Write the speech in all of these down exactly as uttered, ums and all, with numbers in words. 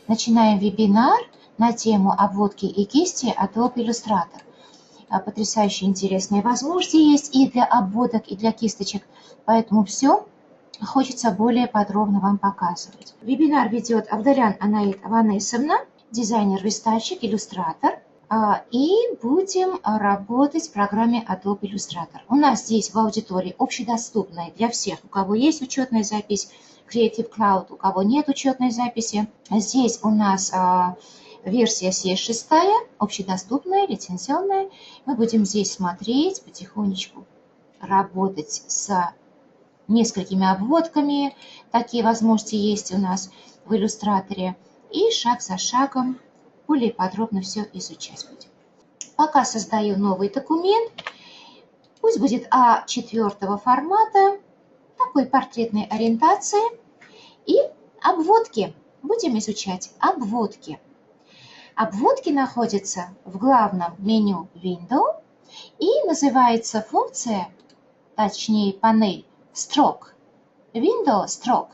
начинаем вебинар на тему обводки и кисти Adobe Illustrator. Потрясающе интересные возможности есть и для обводок, и для кисточек, поэтому все хочется более подробно вам показывать. Вебинар ведет Авдалян Анаит Аванесовна, дизайнер-верстальщик, иллюстратор. И будем работать в программе Adobe Illustrator. У нас здесь в аудитории общедоступная для всех, у кого есть учетная запись Creative Cloud, у кого нет учетной записи. Здесь у нас а, версия си эс шесть, общедоступная, лицензионная. Мы будем здесь смотреть, потихонечку работать с несколькими обводками. Такие возможности есть у нас в иллюстраторе. И шаг за шагом более подробно все изучать будем. Пока создаю новый документ. Пусть будет а четыре формата, такой портретной ориентации. И обводки. Будем изучать обводки. Обводки находятся в главном меню Window. И называется функция, точнее панель, Stroke. Window Stroke.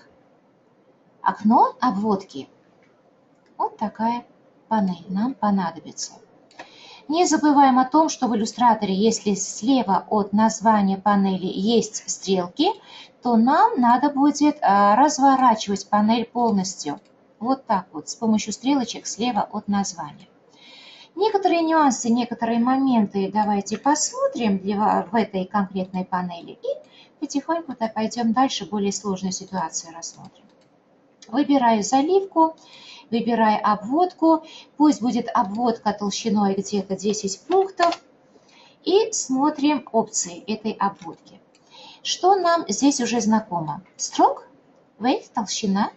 Окно обводки. Вот такая панель нам понадобится. Не забываем о том, что в иллюстраторе, если слева от названия панели есть стрелки, то нам надо будет разворачивать панель полностью. Вот так вот, с помощью стрелочек слева от названия. Некоторые нюансы, некоторые моменты давайте посмотрим в этой конкретной панели. И потихоньку пойдем дальше, более сложную ситуацию рассмотрим. Выбираю заливку. Выбираю обводку, пусть будет обводка толщиной где-то десять пунктов. И смотрим опции этой обводки. Что нам здесь уже знакомо? Stroke, weight, толщина.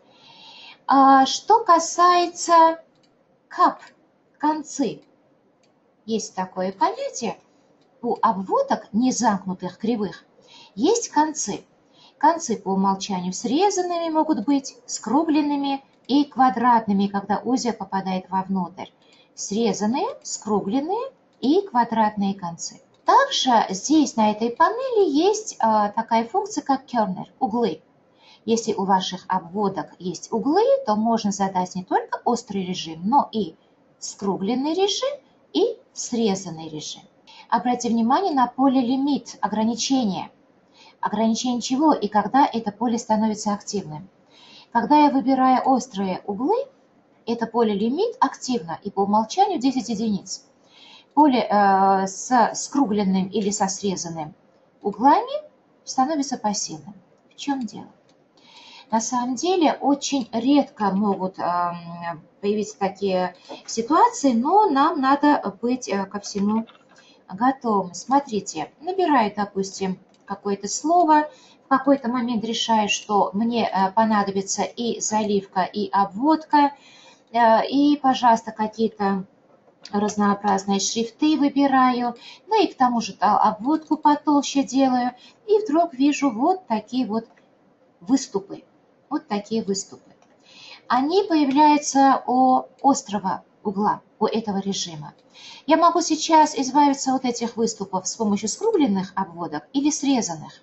А что касается cup, концы. Есть такое понятие у обводок незамкнутых кривых. Есть концы. Концы по умолчанию срезанными могут быть, скругленными и квадратными, когда узел попадает вовнутрь. Срезанные, скругленные и квадратные концы. Также здесь на этой панели есть а, такая функция, как Kerner, углы. Если у ваших обводок есть углы, то можно задать не только острый режим, но и скругленный режим и срезанный режим. Обратите внимание на поле лимит, ограничение. Ограничение чего и когда это поле становится активным. Когда я выбираю острые углы, это поле лимит активно и по умолчанию десять единиц. Поле э, с скругленным или со срезанным углами становится пассивным. В чем дело? На самом деле очень редко могут э, появиться такие ситуации, но нам надо быть э, ко всему готовым. Смотрите, набираю, допустим, какое-то слово. В какой-то момент решаю, что мне понадобится и заливка, и обводка, и, пожалуйста, какие-то разнообразные шрифты выбираю, ну и к тому же обводку потолще делаю, и вдруг вижу вот такие вот выступы, вот такие выступы. Они появляются у острого угла, у этого режима. Я могу сейчас избавиться от этих выступов с помощью скругленных обводок или срезанных.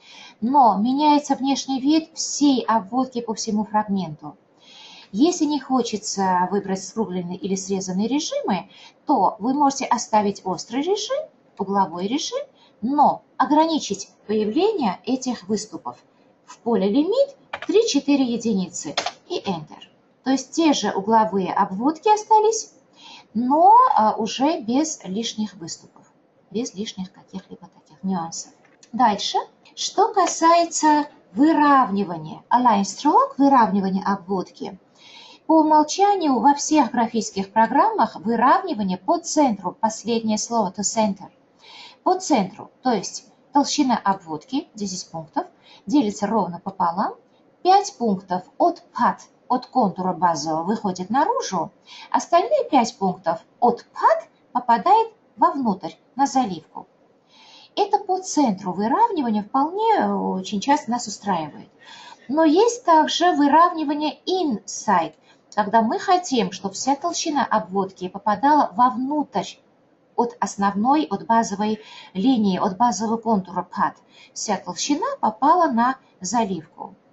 Но меняется внешний вид всей обводки по всему фрагменту. Если не хочется выбрать скругленные или срезанные режимы, то вы можете оставить острый режим, угловой режим, но ограничить появление этих выступов. В поле лимит три-четыре единицы и Enter. То есть те же угловые обводки остались, но уже без лишних выступов, без лишних каких-либо таких нюансов. Дальше. Что касается выравнивания, Align Stroke, выравнивания обводки. По умолчанию во всех графических программах выравнивание по центру, последнее слово to center, по центру, то есть толщина обводки, десять пунктов, делится ровно пополам, пять пунктов от пад, от контура базового выходит наружу, остальные пять пунктов от пад попадает вовнутрь, на заливку. Это по центру выравнивания вполне очень часто нас устраивает. Но есть также выравнивание inside, когда мы хотим, чтобы вся толщина обводки попадала вовнутрь от основной, от базовой линии, от базового контура пад. Вся толщина попала на заливку.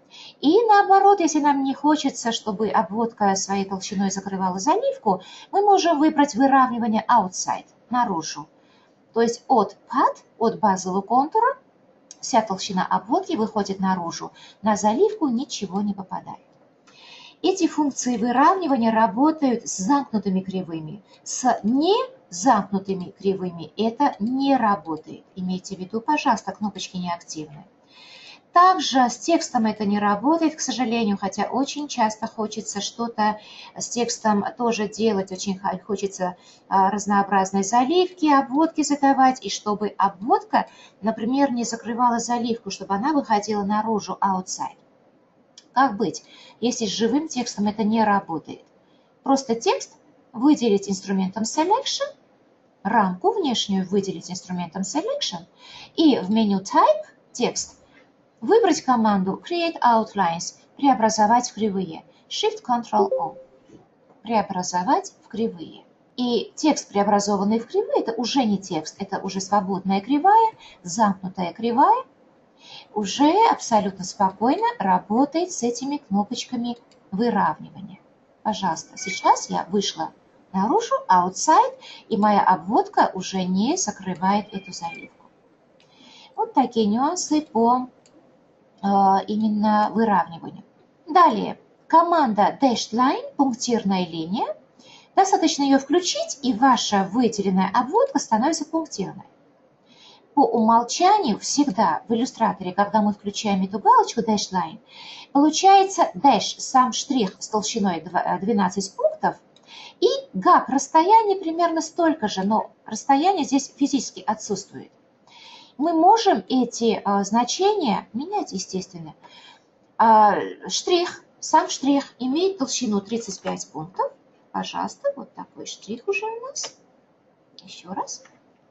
И наоборот, если нам не хочется, чтобы обводка своей толщиной закрывала заливку, мы можем выбрать выравнивание outside, наружу. То есть от pad, от базового контура, вся толщина обводки выходит наружу, на заливку ничего не попадает. Эти функции выравнивания работают с замкнутыми кривыми. С незамкнутыми кривыми это не работает. Имейте в виду, пожалуйста, кнопочки неактивны. Также с текстом это не работает, к сожалению, хотя очень часто хочется что-то с текстом тоже делать, очень хочется разнообразной заливки, обводки задавать, и чтобы обводка, например, не закрывала заливку, чтобы она выходила наружу, outside. Как быть, если с живым текстом это не работает? Просто текст выделить инструментом Selection, рамку внешнюю выделить инструментом Selection, и в меню Type текст выбрать команду Create Outlines, преобразовать в кривые, Shift-Control-O, преобразовать в кривые. И текст, преобразованный в кривые, это уже не текст, это уже свободная кривая, замкнутая кривая, уже абсолютно спокойно работает с этими кнопочками выравнивания. Пожалуйста, сейчас я вышла наружу, outside, и моя обводка уже не закрывает эту заливку. Вот такие нюансы по именно выравниванию. Далее, команда Dashed Line, пунктирная линия. Достаточно ее включить, и ваша выделенная обводка становится пунктирной. По умолчанию всегда в иллюстраторе, когда мы включаем эту галочку Dashed Line, получается dash, сам штрих с толщиной двенадцать пунктов, и gap, расстояние примерно столько же, но расстояние здесь физически отсутствует. Мы можем эти а, значения менять, естественно. А, штрих, сам штрих имеет толщину тридцать пять пунктов. Пожалуйста, вот такой штрих уже у нас. Еще раз.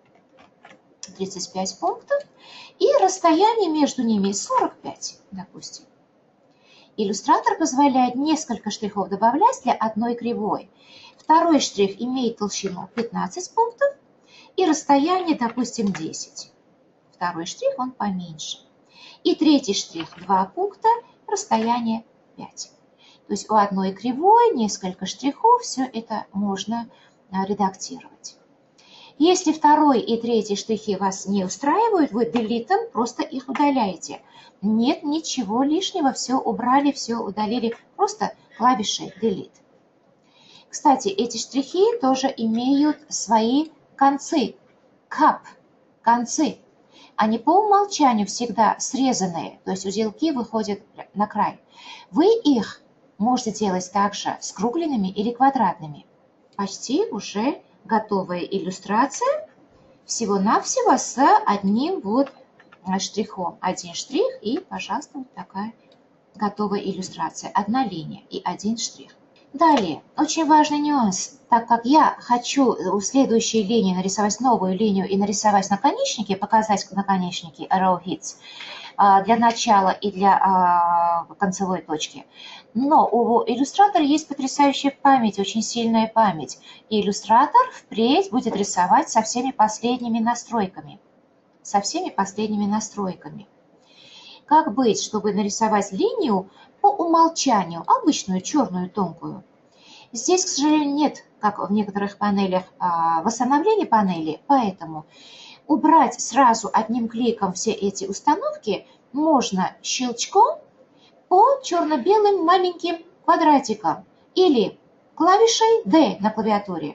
тридцать пять пунктов. И расстояние между ними сорок пять, допустим. Иллюстратор позволяет несколько штрихов добавлять для одной кривой. Второй штрих имеет толщину пятнадцать пунктов и расстояние, допустим, десять. Второй штрих, он поменьше. И третий штрих два пункта, расстояние пять. То есть у одной кривой несколько штрихов, все это можно редактировать. Если второй и третий штрихи вас не устраивают, вы делитом просто их удаляете. Нет ничего лишнего, все убрали, все удалили, просто клавишей Delete. Кстати, эти штрихи тоже имеют свои концы, cap, концы. Они по умолчанию всегда срезанные, то есть узелки выходят на край. Вы их можете делать также скругленными или квадратными. Почти уже готовая иллюстрация, всего-навсего с одним вот штрихом. Один штрих и, пожалуйста, вот такая готовая иллюстрация. Одна линия и один штрих. Далее, очень важный нюанс, так как я хочу у следующей линии нарисовать новую линию и нарисовать наконечники, показать наконечники arrowheads для начала и для концевой точки. Но у иллюстратора есть потрясающая память, очень сильная память. И иллюстратор впредь будет рисовать со всеми последними настройками. Со всеми последними настройками. Как быть, чтобы нарисовать линию по умолчанию, обычную черную тонкую? Здесь, к сожалению, нет, как в некоторых панелях, восстановления панели, поэтому убрать сразу одним кликом все эти установки можно щелчком по черно-белым маленьким квадратикам или клавишей D на клавиатуре.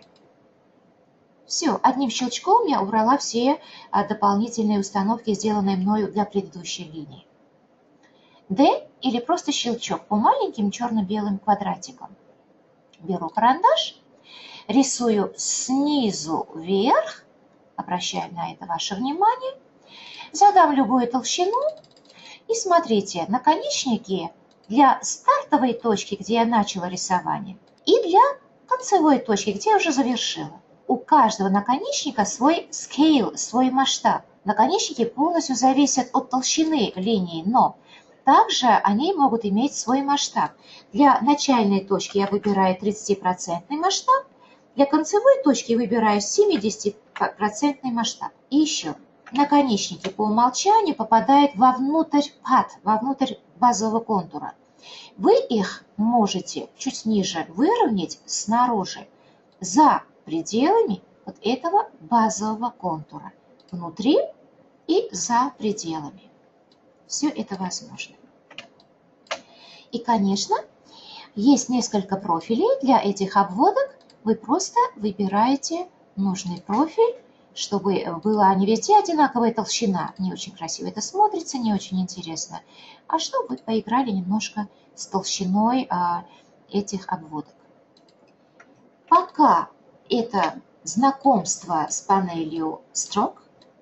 Все, одним щелчком я убрала все дополнительные установки, сделанные мною для предыдущей линии. D или просто щелчок по маленьким черно-белым квадратикам. Беру карандаш, рисую снизу вверх, обращаю на это ваше внимание, задам любую толщину и смотрите, наконечники для стартовой точки, где я начала рисование, и для концевой точки, где я уже завершила. У каждого наконечника свой scale, свой масштаб. Наконечники полностью зависят от толщины линии, но также они могут иметь свой масштаб. Для начальной точки я выбираю тридцатипроцентный масштаб, для концевой точки выбираю семидесятипроцентный масштаб. И еще, наконечники по умолчанию попадают вовнутрь пад, вовнутрь базового контура. Вы их можете чуть ниже выровнять снаружи, за пределами вот этого базового контура, внутри и за пределами. Все это возможно. И, конечно, есть несколько профилей для этих обводок. Вы просто выбираете нужный профиль, чтобы была не везде одинаковая толщина. Не очень красиво это смотрится, не очень интересно. А чтобы вы поиграли немножко с толщиной а, этих обводок. Пока это знакомство с панелью строк,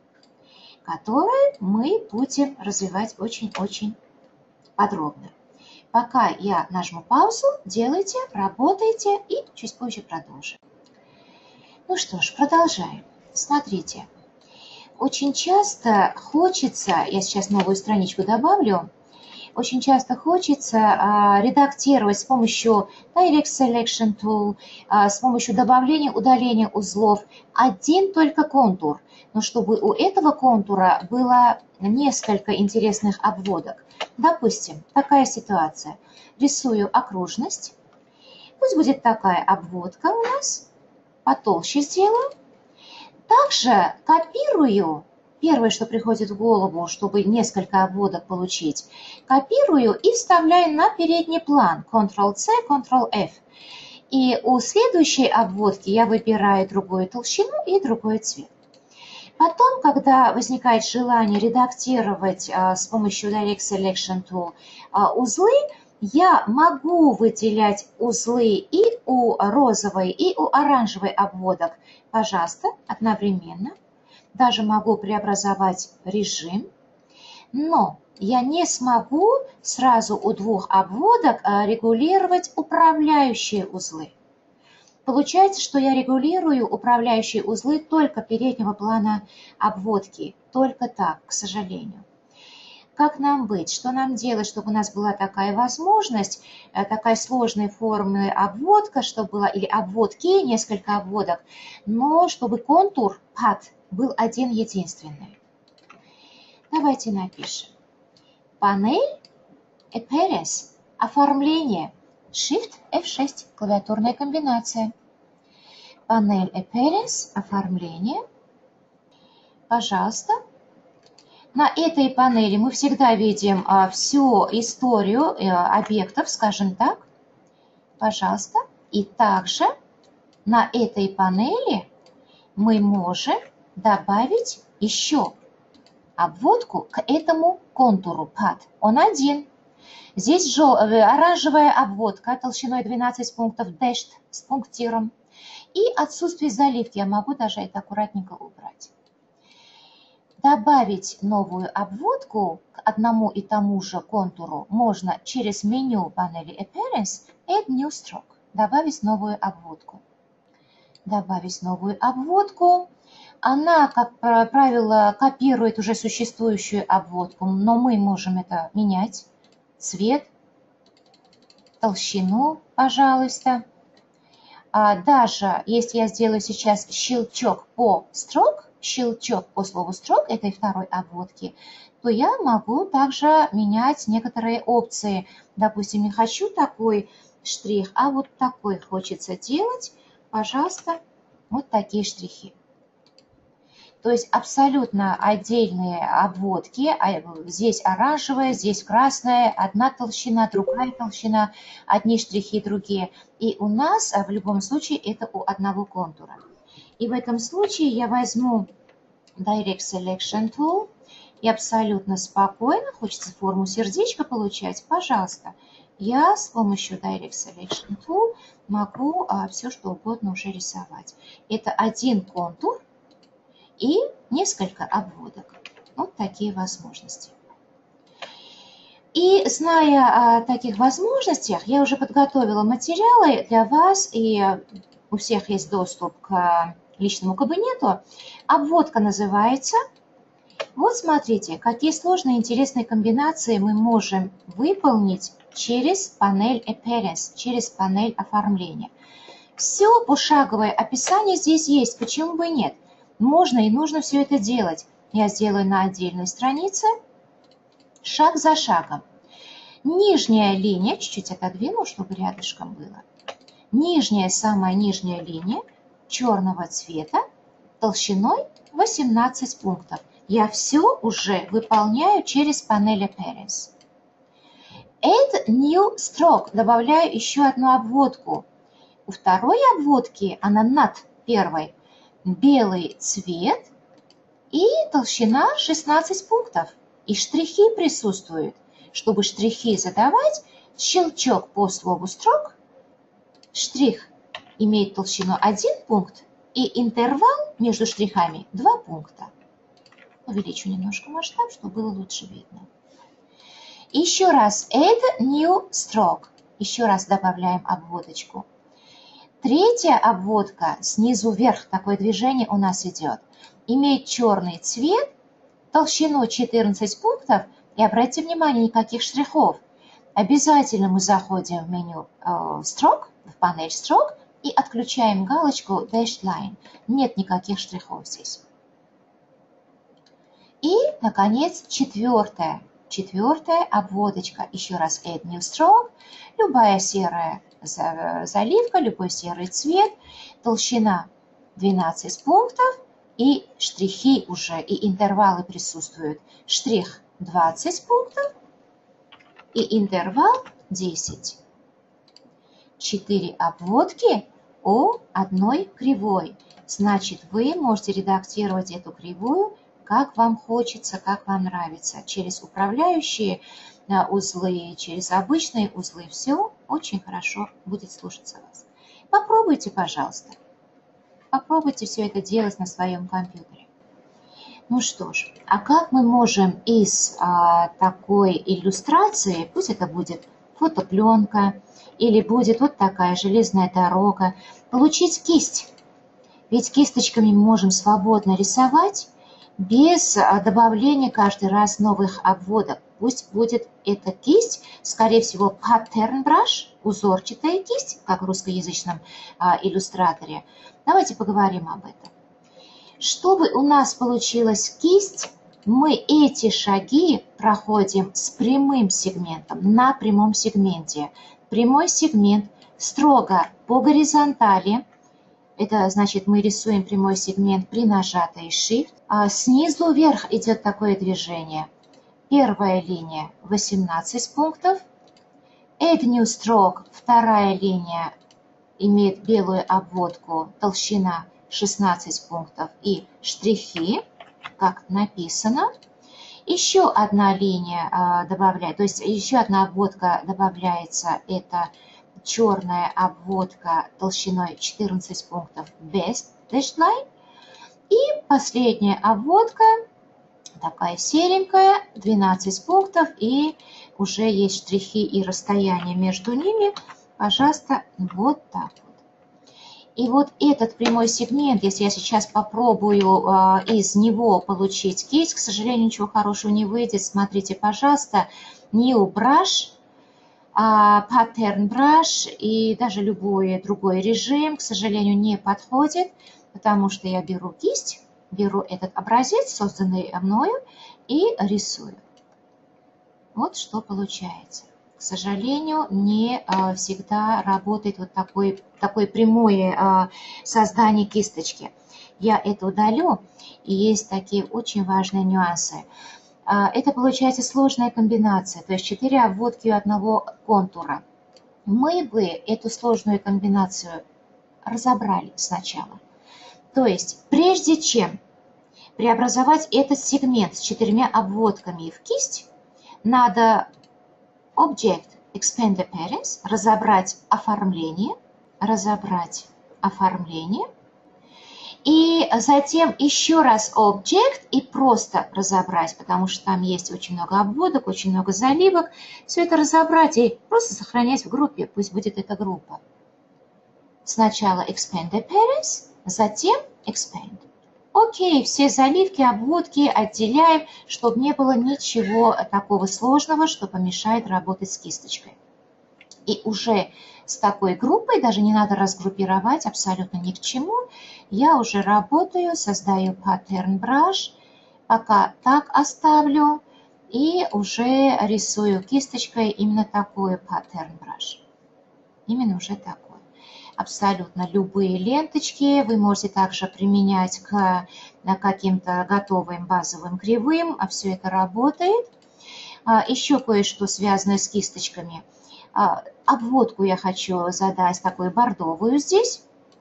которое мы будем развивать очень-очень подробно. Пока я нажму паузу, делайте, работайте и чуть позже продолжим. Ну что ж, продолжаем. Смотрите, очень часто хочется, я сейчас новую страничку добавлю, очень часто хочется а, редактировать с помощью Direct Selection Tool, а, с помощью добавления, удаления узлов один только контур, но чтобы у этого контура было несколько интересных обводок. Допустим, такая ситуация. Рисую окружность. Пусть будет такая обводка у нас. Потолще сделаю. Также копирую, первое, что приходит в голову, чтобы несколько обводок получить, копирую и вставляю на передний план. контрол-С, контрол-Ф. И у следующей обводки я выбираю другую толщину и другой цвет. Потом, когда возникает желание редактировать а, с помощью Direct Selection Tool а, узлы, я могу выделять узлы и у розовой, и у оранжевой обводок, пожалуйста, одновременно. Даже могу преобразовать режим, но я не смогу сразу у двух обводок а, регулировать управляющие узлы. Получается, что я регулирую управляющие узлы только переднего плана обводки. Только так, к сожалению. Как нам быть? Что нам делать, чтобы у нас была такая возможность, такая сложной формы обводка, чтобы была, или обводки, несколько обводок, но чтобы контур, пад, был один единственный. Давайте напишем. Панель, Appearance, оформление. Shift эф шесть, клавиатурная комбинация. Панель Appearance, оформление. Пожалуйста. На этой панели мы всегда видим а, всю историю а, объектов, скажем так. Пожалуйста. И также на этой панели мы можем добавить еще обводку к этому контуру пад. Он один. Здесь жел... оранжевая обводка толщиной двенадцать пунктов, dashed с пунктиром. И отсутствие заливки. Я могу даже это аккуратненько убрать. Добавить новую обводку к одному и тому же контуру можно через меню панели Appearance Add New Stroke. Добавить новую обводку. Добавить новую обводку. Она, как правило, копирует уже существующую обводку, но мы можем это менять. Цвет, толщину, пожалуйста. А даже если я сделаю сейчас щелчок по строк, щелчок по слову строк этой второй обводки, то я могу также менять некоторые опции. Допустим, не хочу такой штрих, а вот такой хочется делать. Пожалуйста, вот такие штрихи. То есть абсолютно отдельные обводки. Здесь оранжевая, здесь красная, одна толщина, другая толщина, одни штрихи, другие. И у нас в любом случае это у одного контура. И в этом случае я возьму Direct Selection Tool и абсолютно спокойно, хочется форму сердечка получать, пожалуйста, я с помощью Direct Selection Tool могу а, все что угодно уже рисовать. Это один контур и несколько обводок. Вот такие возможности. И зная о таких возможностях, я уже подготовила материалы для вас, и у всех есть доступ к личному кабинету. Обводка называется. Вот смотрите, какие сложные интересные комбинации мы можем выполнить через панель Appearance, через панель оформления. Все пошаговое описание здесь есть, почему бы нет? Можно и нужно все это делать. Я сделаю на отдельной странице, шаг за шагом. Нижняя линия, чуть-чуть отодвину, чтобы рядышком было. Нижняя, самая нижняя линия черного цвета толщиной восемнадцать пунктов. Я все уже выполняю через панель Appearance. Add New Stroke. Добавляю еще одну обводку. У второй обводки, она над первой, белый цвет и толщина шестнадцать пунктов. И штрихи присутствуют. Чтобы штрихи задавать, щелчок по слову Stroke. Штрих имеет толщину один пункт и интервал между штрихами два пункта. Увеличу немножко масштаб, чтобы было лучше видно. Еще раз Add New Stroke. Еще раз добавляем обводочку. Третья обводка снизу вверх, такое движение у нас идет, имеет черный цвет, толщину четырнадцать пунктов и обратите внимание, никаких штрихов. Обязательно мы заходим в меню э, Stroke, в панель Stroke и отключаем галочку Dashed Line. Нет никаких штрихов здесь. И, наконец, четвертая. Четвертая обводочка. Еще раз Add New Stroke. Любая серая заливка, любой серый цвет. Толщина двенадцать пунктов. И штрихи уже, и интервалы присутствуют. Штрих двадцать пунктов. И интервал десять. Четыре обводки у одной кривой. Значит, вы можете редактировать эту кривую, как вам хочется, как вам нравится. Через управляющие узлы, через обычные узлы. Все очень хорошо будет слушаться вас. Попробуйте, пожалуйста. Попробуйте все это делать на своем компьютере. Ну что ж, а как мы можем из а, такой иллюстрации, пусть это будет фотопленка или будет вот такая железная дорога, получить кисть? Ведь кисточками мы можем свободно рисовать, без добавления каждый раз новых обводок. Пусть будет эта кисть, скорее всего, pattern brush, узорчатая кисть, как в русскоязычном а, иллюстраторе. Давайте поговорим об этом. Чтобы у нас получилась кисть, мы эти шаги проходим с прямым сегментом, на прямом сегменте. Прямой сегмент строго по горизонтали. Это значит, мы рисуем прямой сегмент при нажатой Shift. А снизу вверх идет такое движение. Первая линия восемнадцать пунктов. Add New Stroke, вторая линия, имеет белую обводку, толщина шестнадцать пунктов и штрихи, как написано. Еще одна линия а, добавляет, то есть еще одна обводка добавляется, это черная обводка толщиной четырнадцать пунктов без Dashed Line. И последняя обводка, такая серенькая, двенадцать пунктов, и уже есть штрихи и расстояние между ними. Пожалуйста, вот так вот. И вот этот прямой сегмент, если я сейчас попробую а, из него получить кисть, к сожалению, ничего хорошего не выйдет. Смотрите, пожалуйста, New Brush, а, Pattern Brush и даже любой другой режим, к сожалению, не подходит, потому что я беру кисть, беру этот образец, созданный мною, и рисую. Вот что получается. К сожалению, не а, всегда работает вот такой, такое прямое а, создание кисточки. Я это удалю, и есть такие очень важные нюансы. А, это получается сложная комбинация, то есть четыре обводки у одного контура. Мы бы эту сложную комбинацию разобрали сначала. То есть, прежде чем преобразовать этот сегмент с четырьмя обводками в кисть, надо Object Expand Appearance, разобрать оформление, разобрать оформление, и затем еще раз Object и просто разобрать, потому что там есть очень много обводок, очень много заливок. Все это разобрать и просто сохранять в группе, пусть будет эта группа. Сначала Expand Appearance, затем Expand. Окей, все заливки, обводки отделяем, чтобы не было ничего такого сложного, что помешает работать с кисточкой. И уже с такой группой, даже не надо разгруппировать абсолютно ни к чему, я уже работаю, создаю Pattern Brush, пока так оставлю. И уже рисую кисточкой именно такой паттерн brush. Именно уже такой. Абсолютно любые ленточки вы можете также применять к каким-то готовым базовым кривым, а все это работает. Еще кое-что связанное с кисточками. Обводку я хочу задать такую бордовую здесь.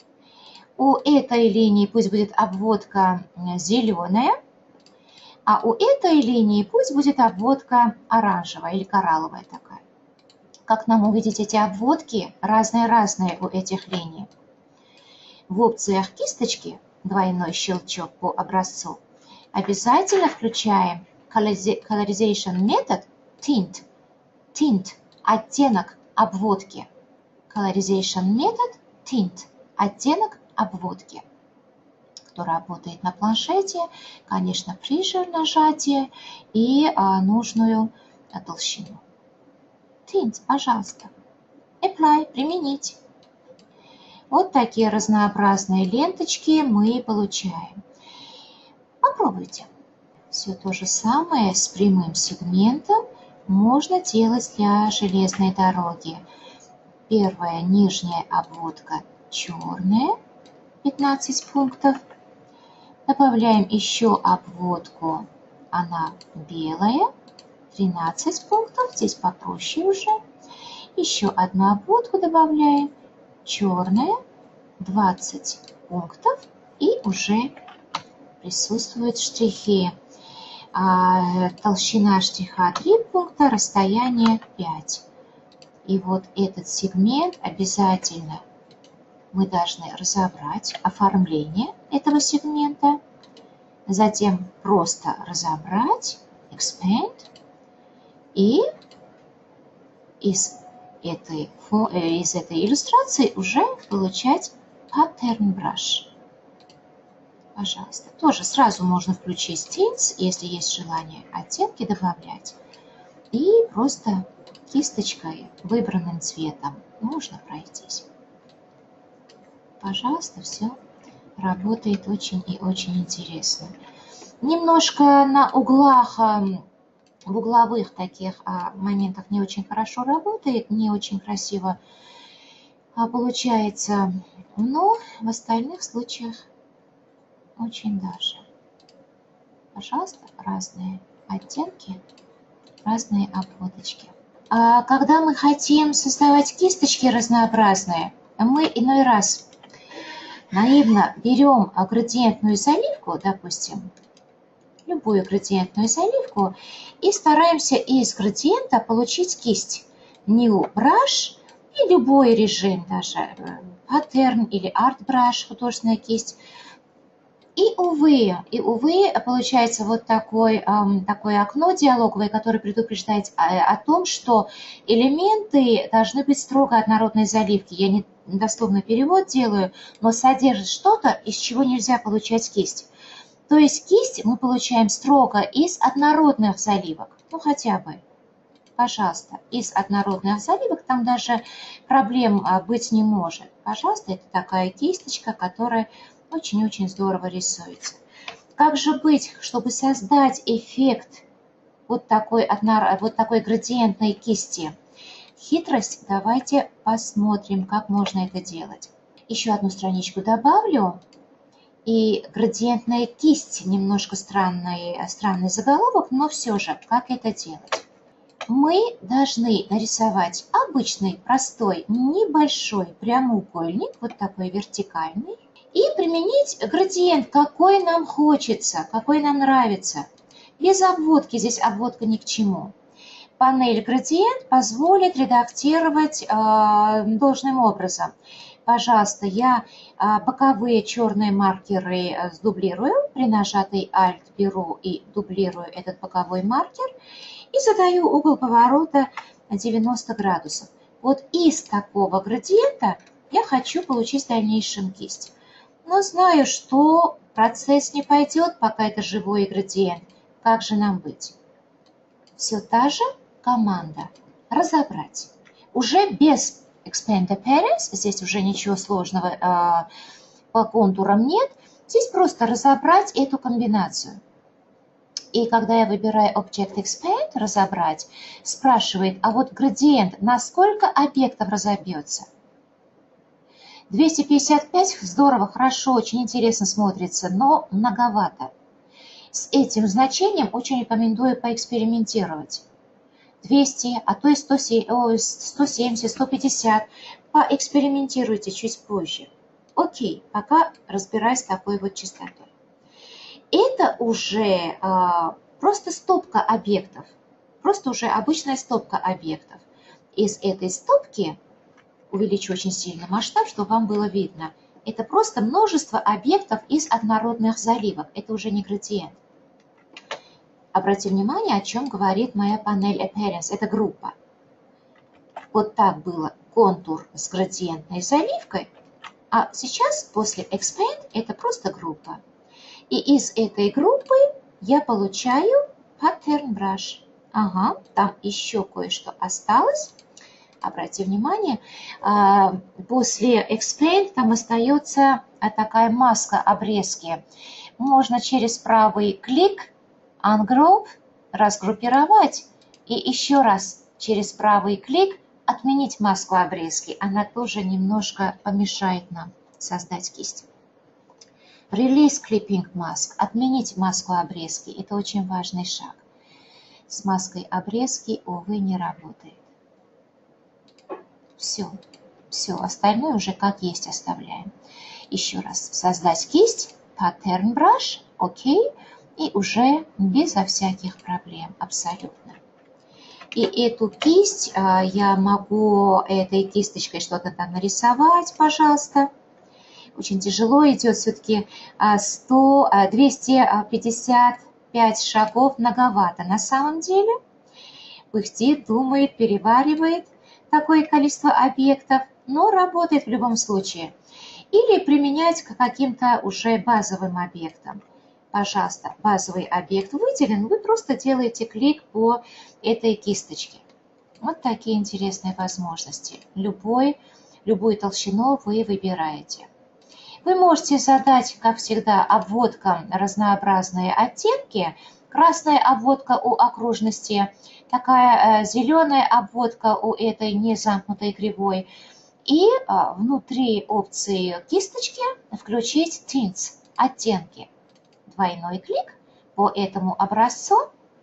У этой линии пусть будет обводка зеленая, а у этой линии пусть будет обводка оранжевая или коралловая такая. Как нам увидеть эти обводки? Разные-разные у этих линий. В опциях кисточки, двойной щелчок по образцу, обязательно включаем Colorization Method Tint. Tint – оттенок обводки. Colorization Method Tint – оттенок обводки. Кто работает на планшете, конечно, прижим нажатие и а, нужную а, толщину. Tint, пожалуйста. Apply, применить. Вот такие разнообразные ленточки мы получаем. Попробуйте. Все то же самое с прямым сегментом можно делать для железной дороги. Первая нижняя обводка черная, пятнадцать пунктов. Добавляем еще обводку, она белая, тринадцать пунктов, здесь попроще уже. Еще одну обводку добавляем, черная, двадцать пунктов, и уже присутствуют штрихи. А, толщина штриха три пункта, расстояние пять. И вот этот сегмент обязательно мы должны разобрать оформление этого сегмента, затем просто разобрать, expand, и из этой, из этой иллюстрации уже получать pattern brush. Пожалуйста. Тоже сразу можно включить tints, если есть желание оттенки добавлять. И просто кисточкой, выбранным цветом, можно пройтись. Пожалуйста, все работает очень и очень интересно. Немножко на углах, в угловых таких моментах не очень хорошо работает, не очень красиво получается, но в остальных случаях очень даже. Пожалуйста, разные оттенки, разные обводочки. А когда мы хотим создавать кисточки разнообразные, мы иной раз наивно берем градиентную заливку, допустим, любую градиентную заливку, и стараемся из градиента получить кисть. New Brush и любой режим, даже Pattern или Art Brush, художественная кисть. И увы, и увы, получается вот такой, эм, такое окно диалоговое, которое предупреждает о, о том, что элементы должны быть строго однородной заливки. Я не дословно перевод делаю, но содержит что-то, из чего нельзя получать кисть. То есть кисть мы получаем строго из однородных заливок. Ну хотя бы, пожалуйста, из однородных заливок, там даже проблем быть не может. Пожалуйста, это такая кисточка, которая очень-очень здорово рисуется. Как же быть, чтобы создать эффект вот такой, вот такой градиентной кисти? Хитрость, давайте посмотрим, как можно это делать. Еще одну страничку добавлю. И градиентная кисть, немножко странный, странный заголовок, но все же, как это делать? Мы должны нарисовать обычный, простой, небольшой прямоугольник, вот такой вертикальный, и применить градиент, какой нам хочется, какой нам нравится. Без обводки, здесь обводка ни к чему. Панель градиент позволит редактировать э, должным образом. Пожалуйста, я э, боковые черные маркеры э, сдублирую. При нажатой Alt беру и дублирую этот боковой маркер. И задаю угол поворота девяносто градусов. Вот из такого градиента я хочу получить в дальнейшем кисть. Но знаю, что процесс не пойдет, пока это живой градиент. Как же нам быть? Все та же команда. Разобрать. Уже без Expand Appearance, здесь уже ничего сложного э, по контурам нет. Здесь просто разобрать эту комбинацию. И когда я выбираю Object Expand, разобрать, спрашивает, а вот градиент на сколько объектов разобьется? двести пятьдесят пять здорово, хорошо, очень интересно смотрится, но многовато. С этим значением очень рекомендую поэкспериментировать. двести, а то и сто семьдесят, сто пятьдесят. Поэкспериментируйте чуть позже. Окей, пока разбираюсь с такой вот частотой. Это уже а, просто стопка объектов. Просто уже обычная стопка объектов. Из этой стопки, увеличу очень сильно масштаб, чтобы вам было видно, это просто множество объектов из однородных заливок. Это уже не градиент. Обратите внимание, о чем говорит моя панель Appearance. Это группа. Вот так было контур с градиентной заливкой, а сейчас после Expand это просто группа. И из этой группы я получаю Pattern Brush. Ага, там еще кое-что осталось. Обратите внимание, после Expand там остается такая маска обрезки. Можно через правый клик Ungroup разгруппировать и еще раз через правый клик отменить маску обрезки. Она тоже немножко помешает нам создать кисть. Release Clipping Mask. Отменить маску обрезки. Это очень важный шаг. С маской обрезки, увы, не работает. Все. Все. Остальное уже как есть оставляем. Еще раз. Создать кисть. Pattern Brush. Окей. И уже безо всяких проблем. Абсолютно. И эту кисть я могу этой кисточкой что-то там нарисовать, пожалуйста. Очень тяжело идет все-таки сто, двести пятьдесят пять шагов, многовато. На самом деле пыхтит, думает, переваривает такое количество объектов, но работает в любом случае. Или применять к каким-то уже базовым объектам. Пожалуйста, базовый объект выделен, вы просто делаете клик по этой кисточке. Вот такие интересные возможности. Любой, любую толщину вы выбираете. Вы можете задать, как всегда, обводкам разнообразные оттенки. Красная обводка у окружности, такая э, зеленая обводка у этой незамкнутой кривой. И э, внутри опции кисточки включить Tints, оттенки. Двойной клик по этому образцу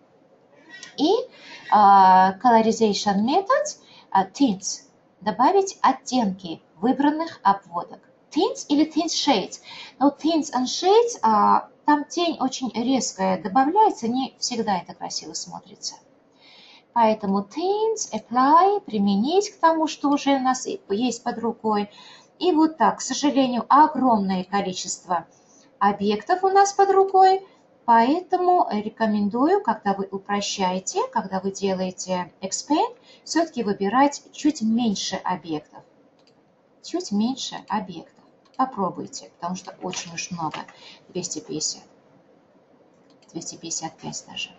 и uh, Colorization Method uh, Tints. Добавить оттенки выбранных обводок. Tints или Tint Shades. Но Tints and Shades, uh, там тень очень резкая добавляется, не всегда это красиво смотрится. Поэтому Tints, Apply, применить к тому, что уже у нас есть под рукой. И вот так, к сожалению, огромное количество объектов у нас под рукой, поэтому рекомендую, когда вы упрощаете, когда вы делаете Expand, все-таки выбирать чуть меньше объектов. Чуть меньше объектов. Попробуйте, потому что очень уж много. двести пятьдесят. двести пятьдесят пять даже.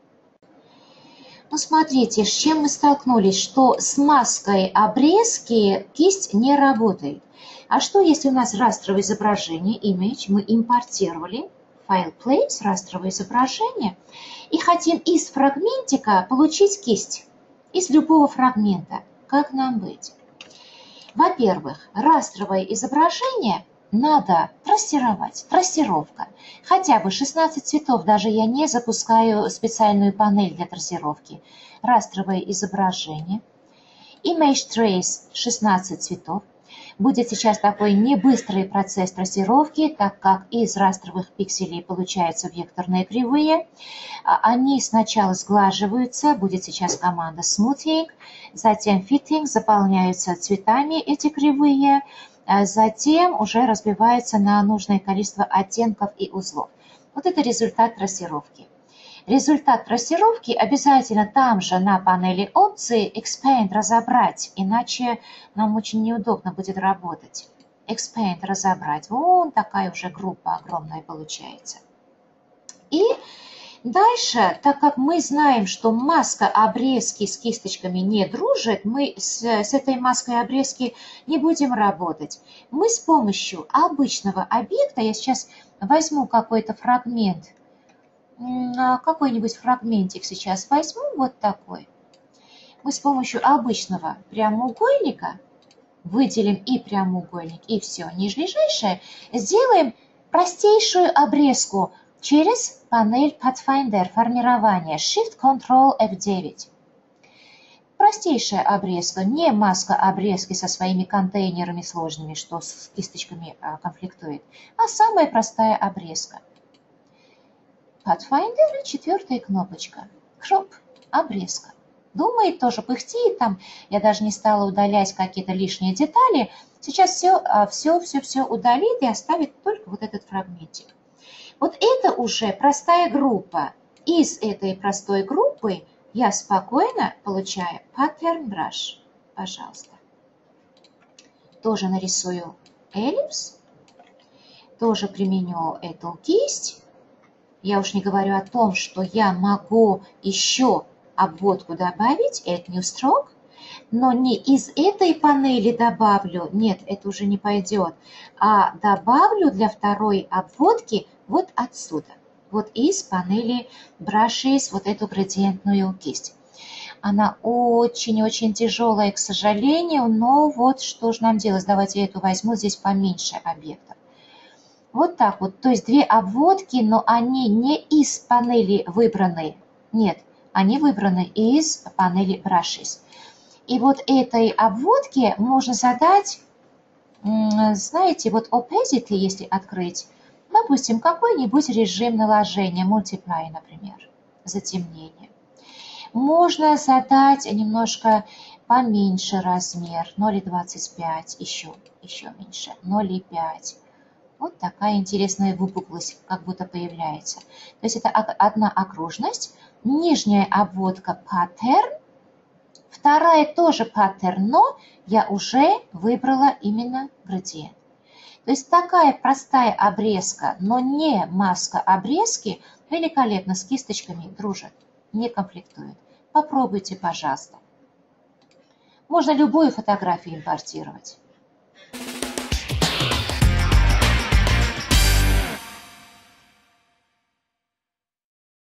Ну, смотрите, с чем мы столкнулись, что с маской обрезки кисть не работает. А что, если у нас растровое изображение, image, мы импортировали, файл place, растровое изображение, и хотим из фрагментика получить кисть, из любого фрагмента. Как нам быть? Во-первых, растровое изображение надо трассировать, трассировка. Хотя бы шестнадцать цветов, даже я не запускаю специальную панель для трассировки. Растровое изображение. Image Trace шестнадцать цветов. Будет сейчас такой небыстрый процесс трассировки, так как из растровых пикселей получаются векторные кривые. Они сначала сглаживаются, будет сейчас команда Smoothing, затем Fitting, заполняются цветами эти кривые, затем уже разбиваются на нужное количество оттенков и узлов. Вот это результат трассировки. Результат трассировки обязательно там же на панели опции Expand разобрать, иначе нам очень неудобно будет работать. Expand разобрать. Вон такая уже группа огромная получается. И дальше, так как мы знаем, что маска обрезки с кисточками не дружит, мы с, с этой маской обрезки не будем работать. Мы с помощью обычного объекта, я сейчас возьму какой-то фрагмент, какой-нибудь фрагментик сейчас возьму, вот такой. Мы с помощью обычного прямоугольника выделим и прямоугольник, и все нижележащее, сделаем простейшую обрезку через панель Pathfinder формирования Shift-Control-эф девять. Простейшая обрезка, не маска обрезки со своими контейнерами сложными, что с кисточками конфликтует, а самая простая обрезка. Pathfinder и четвертая кнопочка. Crop, обрезка. Думает, тоже пыхтит там. Я даже не стала удалять какие-то лишние детали. Сейчас все, все, все, все удалит и оставит только вот этот фрагментик. Вот это уже простая группа. Из этой простой группы я спокойно получаю Pattern Brush. Пожалуйста. Тоже нарисую эллипс. Тоже применю эту кисть. Я уж не говорю о том, что я могу еще обводку добавить, Add New Stroke, но не из этой панели добавлю, нет, это уже не пойдет, а добавлю для второй обводки вот отсюда, вот из панели Brushes, вот эту градиентную кисть. Она очень-очень тяжелая, к сожалению, но вот что же нам делать, давайте я эту возьму, здесь поменьше объектов. Вот так вот, то есть две обводки, но они не из панели выбраны, нет, они выбраны из панели Brushes. И вот этой обводке можно задать, знаете, вот opacity, если открыть, допустим, какой-нибудь режим наложения, Multiply, например, затемнение. Можно задать немножко поменьше размер, ноль целых двадцать пять, еще, еще меньше, ноль целых пять. Вот такая интересная выпуклость как будто появляется. То есть это одна окружность, нижняя обводка Pattern, вторая тоже Pattern, но я уже выбрала именно градиент. То есть такая простая обрезка, но не маска обрезки, великолепно с кисточками дружит, не конфликтует. Попробуйте, пожалуйста. Можно любую фотографию импортировать.